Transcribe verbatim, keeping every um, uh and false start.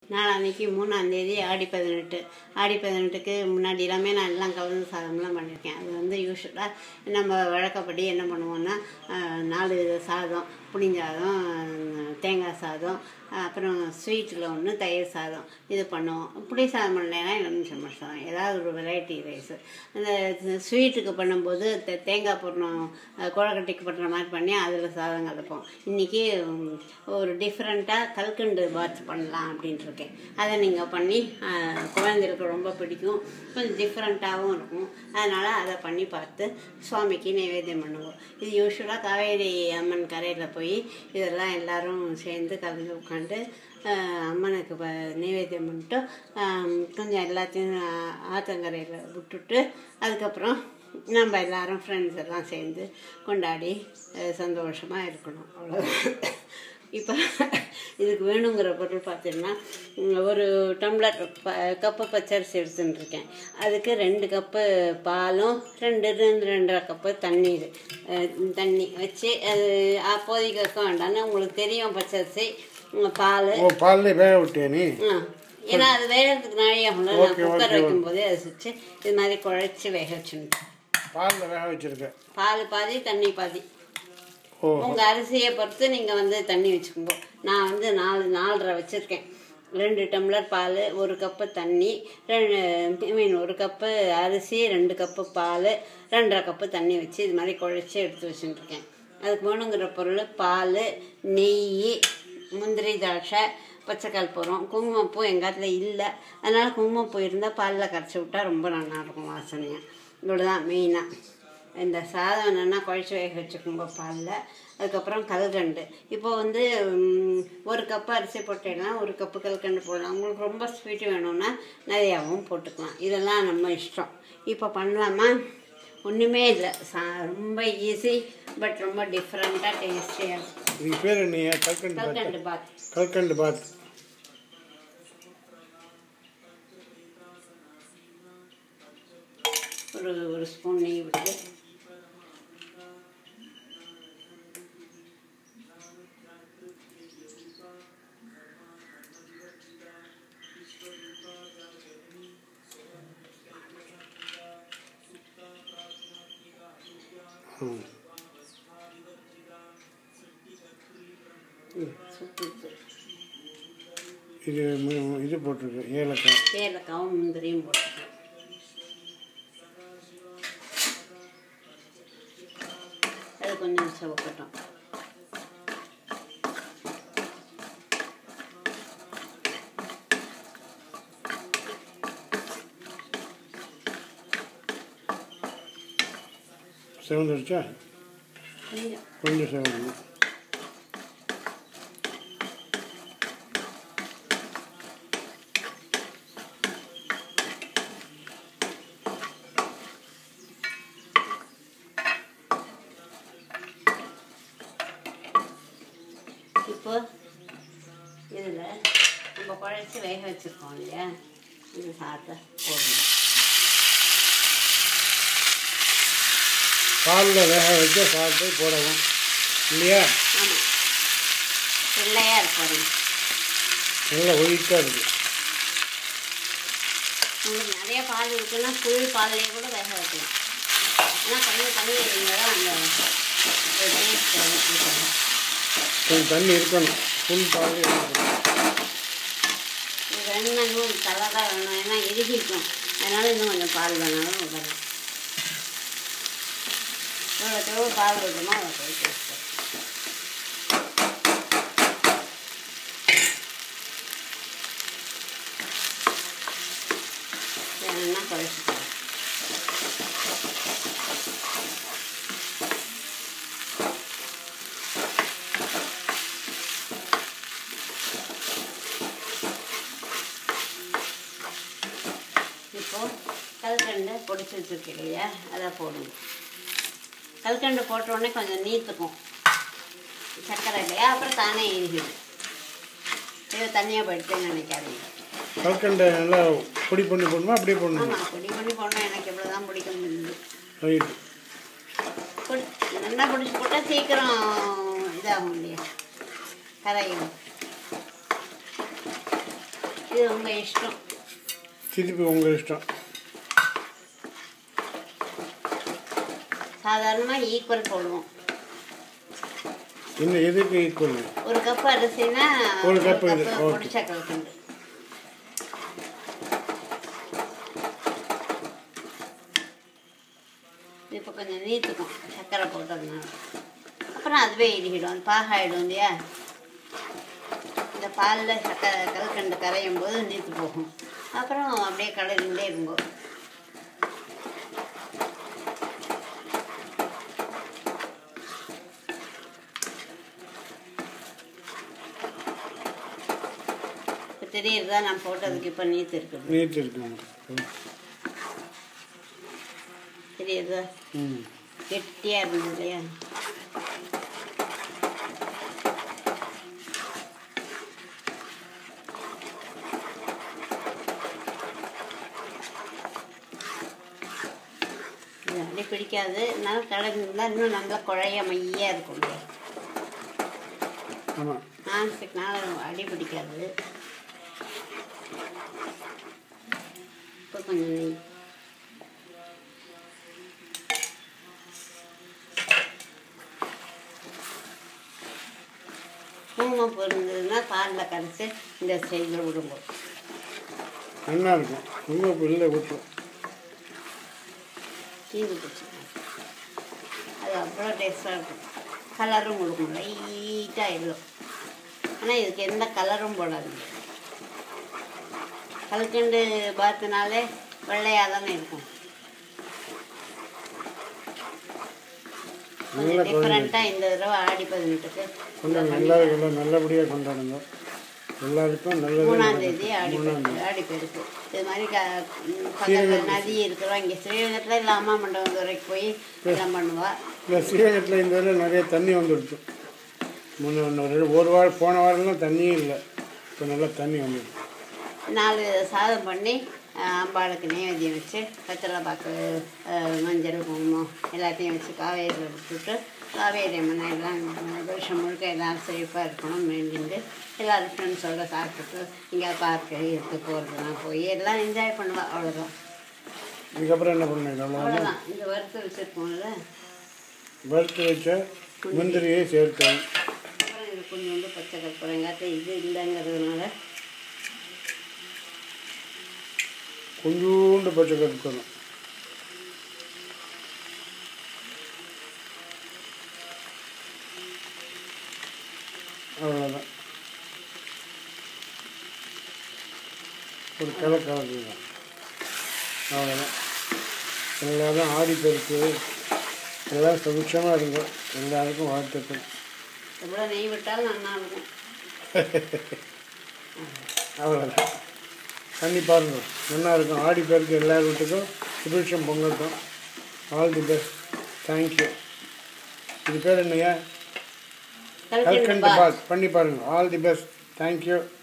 நாளான்னைக்கு மூணாந்தேதி ஆடி பதினெட்டு ஆடி பதினெட்டுக்கு முன்னாடி எல்லாமே நான் எல்லாம் கலந்து சாதம்லாம் பண்ணியிருக்கேன். அது வந்து யூஸ்வலாக நம்ம வழக்கப்படி என்ன பண்ணுவோன்னா, நாலு சாதம், புளிஞ்சாதம், தேங்காய் சாதம், அப்புறம் ஸ்வீட்டில் ஒன்று தயிர் சாதம் இது பண்ணுவோம். புளி சாதம் பண்ணலைன்னா எலுமிச்சம்பழ சாதம், ஏதாவது ஒரு வெரைட்டி ரைஸு. அந்த ஸ்வீட்டுக்கு பண்ணும்போது தே தேங்காய் போடணும், குழக்கட்டைக்கு பண்ணுற மாதிரி பண்ணி அதில் சாதம் கலப்போம். இன்றைக்கி ஒரு டிஃப்ரெண்ட்டாக கல்கண்டு பாத் பண்ணலாம் அப்படின்ட்டு இருக்கேன். அதை நீங்கள் பண்ணி குழந்தைகளுக்கு ரொம்ப பிடிக்கும், கொஞ்சம் டிஃப்ரெண்ட்டாகவும் இருக்கும். அதனால் அதை பண்ணி பார்த்து சுவாமிக்கு நைவேத்தியம் பண்ணுவோம். இது யூஸ்வலாக காவேரி அம்மன் கரையில் போய் இதெல்லாம் எல்லோரும் சேர்ந்து கலந்து உட்காந்து அம்மனுக்கு ப நைவேத்தியம் பண்ணிட்டு கொஞ்சம் எல்லாத்தையும் ஆத்தங்கரையில் விட்டுட்டு அதுக்கப்புறம் நம்ம எல்லோரும் ஃப்ரெண்ட்ஸ் எல்லாம் சேர்ந்து கொண்டாடி சந்தோஷமாக இருக்கணும். அவ்வளோதான். இப்போ இதுக்கு வேணுங்கிற பொருள் பார்த்தீங்கன்னா, ஒரு டம்ளர் ப கப்பு பச்சரிசி எடுத்துட்டுருக்கேன். அதுக்கு ரெண்டு கப்பு பாலும் ரெண்டு ரெண்டு ரெண்டரை கப்பு தண்ணீர் தண்ணி வச்சு அது அப்போதைக்கு வைக்க வேண்டாம்னு உங்களுக்கு தெரியும். பச்சரிசி பால் பால் வேக விட்டேன். ஆ ஏன்னா அது வேகிறதுக்கு நாளையே ஆகும்ல. நான் குக்கர் வைக்கும்போதே அதை வச்சு இது மாதிரி குழைச்சி வேக வச்சுருக்கேன். பாலில் வேக வச்சுருக்கேன். பால் பாதி தண்ணி பாதி. உங்கள் அரிசியை பொறுத்து நீங்கள் வந்து தண்ணி வச்சுக்கோங்க. நான் வந்து நாலு நாலரை வச்சுருக்கேன். ரெண்டு டம்ளர் பால், ஒரு கப்பு தண்ணி, ரெண்டு ஐ மீன் ஒரு கப்பு அரிசி, ரெண்டு கப்பு பால், ரெண்டரை கப்பு தண்ணி வச்சு இது மாதிரி குழைச்சி எடுத்து வச்சுட்டுருக்கேன். அதுக்கு வேணுங்கிற பொருள் பால், நெய், முந்திரி, திராட்சை, பச்சைக்கால் போகிறோம். குங்குமப்பூ எங்காத்துல இல்லை, அதனால் குங்குமப்பூ இருந்தால் பாலில் கரைச்சி விட்டால் ரொம்ப நல்லாயிருக்கும் வாசனையாக. இவ்வளோ தான் மெயினாக. இந்த சாதம் என்னென்னா குழைச்சி வேக வச்சுக்கோங்க பாலில். அதுக்கப்புறம் கல்கண்டு. இப்போ வந்து ஒரு கப்பு அரிசி போட்டேன்னா ஒரு கப்பு கல்கண்டு போடலாம். உங்களுக்கு ரொம்ப ஸ்வீட்டு வேணும்னா நிறையாவும் போட்டுக்கலாம். இதெல்லாம் நம்ம இஷ்டம். இப்போ பண்ணலாமா? ஒன்றுமே இல்லை, சா ரொம்ப ஈஸி, பட் ரொம்ப டிஃப்ரெண்ட்டாக டேஸ்டியாக இருக்கும். இது பேர் என்ன? கல்கண்டு கல்கண்டு பாத். கல்கண்டு பாத். ஒரு ஒரு ஸ்பூன் நெய் விட்டு இது இது போட்டிருக்கு ஏலக்காய். ஏலக்காவும் முந்திரியும் போட்டிருக்கேன். அது கொஞ்சம் சவக்கட்டும். செவந்துருச்சா? கொஞ்சம் கொஞ்சம் செவந்து. இப்போ இதில் நம்ம குழைச்சி வேக வச்சுருக்கோம் இல்லையா, இந்த சாதத்தை போடணும். பாலில் வேக வச்ச சாதத்தை போடவும் இல்லையா? ஆமாம், வெள்ளையாக இருக்கும். நல்லா ஒயிட்டாக இருக்குது. உங்களுக்கு நிறைய பால் இருக்குன்னா ஃபுல் பால்லேயே கூட வேக வைக்கலாம். ஆனால் கொஞ்சம் தண்ணி இருந்தால் தான் அந்த டேஸ்ட் இருக்கும். கொஞ்சம் தண்ணி இருக்கணும், ஃபுல் பால் இருக்கணும். வேணும்னா இன்னும் கலராக வேணும், ஏன்னா எரிக்கும். அதனால் இன்னும் கொஞ்சம் பால் வேணாலும் விடலாம். எவ்வளோ எவ்வளோ பால் விடுமோ அவ்வளோ போய் டேஸ்ட். வேணும்னா குறைச்சிக்கலாம். இப்போது கல்கண்டு பொடிச்சு வச்சுருக்கேன் இல்லையா, அதை போடுங்க. கல்கண்டு போட்டோடனே கொஞ்சம் நீத்துக்கும் சர்க்கரை இல்லையா, அப்புறம் தானே எரிக்குது. ஏதோ தனியாக போயிடுச்சுன்னு நினைக்காதீங்க. கல்கண்டை நல்லா பொடி பண்ணி போடணுமா? அப்படியே போடணும். ஆமாம், பொடி பண்ணி போடணும். எனக்கு எவ்வளோ தான் பிடிக்க முடியுது. ரைட். பொடி நல்லா பிடிச்சி போட்டால் சீக்கிரம் இதாகும் இல்லையா, கரையும். இது உங்கள் இஷ்டம். திருப்பி உங்கள் இஷ்டம். சாதாரணமாக ஈக்குவல் போடுவோம். இன்னும் எதுக்கு ஈக்குவல்? ஒரு கப் அரிசினா ஒரு கப் பொடிச்சா கலக்கண்டு. இப்போ கொஞ்சம் நீத்துக்கும் சர்க்கரை போட்டதுனால. அப்புறம் அதுவே இடிக்கிடும், அது பாகாயிடும் இல்லையா. இந்த பாலில் சர்க்கரை கல்கண்டு கரையும் போது நீத்து போகும். அப்புறம் அப்படியே கலரிண்டே இருக்கும். இப்போ தெரியுறதா நான் போட்டதுக்கு இப்போ நீத்து இருக்குது. நீத்து இருக்கு தெரியுதா? ம் கெட்டியாக இருந்தது இல்லையா. இது அடி பிடிக்காது, இருந்தாலும் கலந்துருந்தால் இன்னும் நல்லா குழைய மையாக இருக்கும் இல்லையா. ஆமாம், நான்ஸ்டிக்னால அடி பிடிக்காது. இப்போ கொஞ்சம் நெய். குங்குமம் இருந்ததுன்னா பாலில் கரைச்சி இந்த ஸ்டைலில் விடும்போது நல்லா இருக்கும். குங்குமப்பூ இல்லை ஊற்றும். தீந்து போச்சு, அது அவ்வளோ டேஸ்ட்டாக இருக்கும். கலரும் கொடுக்கும், லைட்டாக எல்லோ. ஆனால் இதுக்கு எந்த கலரும் போடாதுங்க. கல்கண்டு பாத்துனாலே வெள்ளையாக தானே இருக்கும். கொஞ்சம் டிஃப்ரெண்ட்டாக இந்த தடவை ஆடி பதினெட்டுக்கு கொஞ்சம் எல்லாருக்கும் எல்லாம் நல்லபடியாக கொண்டாடுங்க. எல்லாருக்கும் நல்லது. மூணாம் தேதி ஆடி ஆடி பெருக்கு. இது மாதிரி க பக்கத்தில் நதி இருக்கிறோம். இங்கே ஸ்ரீரங்கத்தில் இல்லை அம்மா மண்டபம் வரைக்கும் போய் எல்லாம் பண்ணுவா. இல்லை, ஸ்ரீரங்கத்தில் இந்த இதில் நிறைய தண்ணி வந்துடுச்சு. முன்ன ஒரு வாரம் போன வாரம்லாம் தண்ணியும் இல்லை, இப்போ நல்லா தண்ணி வந்துடுச்சு. நாலு சாதம் பண்ணி அம்பாளுக்கு நைவேத்தியம் வச்சு வெத்தலை பாக்கு மஞ்சள் குங்குமம் எல்லாத்தையும் வச்சு காவேரியில் விட்டுட்டு காவேரி அம்மனை எல்லாம் வருஷம் முழுக்க எல்லோரும் செழிப்பாக இருக்கணும் வேண்டிட்டு எல்லோரும் ஃப்ரெண்ட்ஸோடு சாப்பிட்டுட்டு இங்கே பார்க்கு இருக்கு போகிறதுனா போய் எல்லாம் என்ஜாய் பண்ணுவாள். அவ்வளோதான். இதுக்கப்புறம் என்ன பண்ணுங்க? அவ்வளோதான். இந்த வறுத்து வச்சுருக்கோம்ல, வறுத்து வச்ச முந்திரியை சேர்த்தோம். அப்புறம் இது கொஞ்சோண்டு பச்சை கற்பூரம் எங்காச்சும் இது இல்லைங்கிறதுனால கொஞ்சோண்டு பச்சை கற்பூரம். அவ்வளோதான். ஒரு கிளை கலக்கு தான். அவ்வளோதான். எல்லாரும் ஆடிப்பெருக்கு எல்லாம் சுபிட்சமாக இருக்கும். எல்லாருக்கும் வாழ்த்துக்கள். எவ்வளோ நெய் விட்டாலும் நல்லா இருக்கும். அவ்வளோதான். தண்ணி பாருங்க, நல்லா இருக்கும். ஆடிப்பெருக்கு எல்லா வீட்டுக்கும் சுபிட்சம் பொங்கட்டும். All the best. தேங்க்யூ. இது பேர் என்னையா? கல்கண்டு பாத் பண்ணி பாருங்கள். All the best. தேங்க்யூ.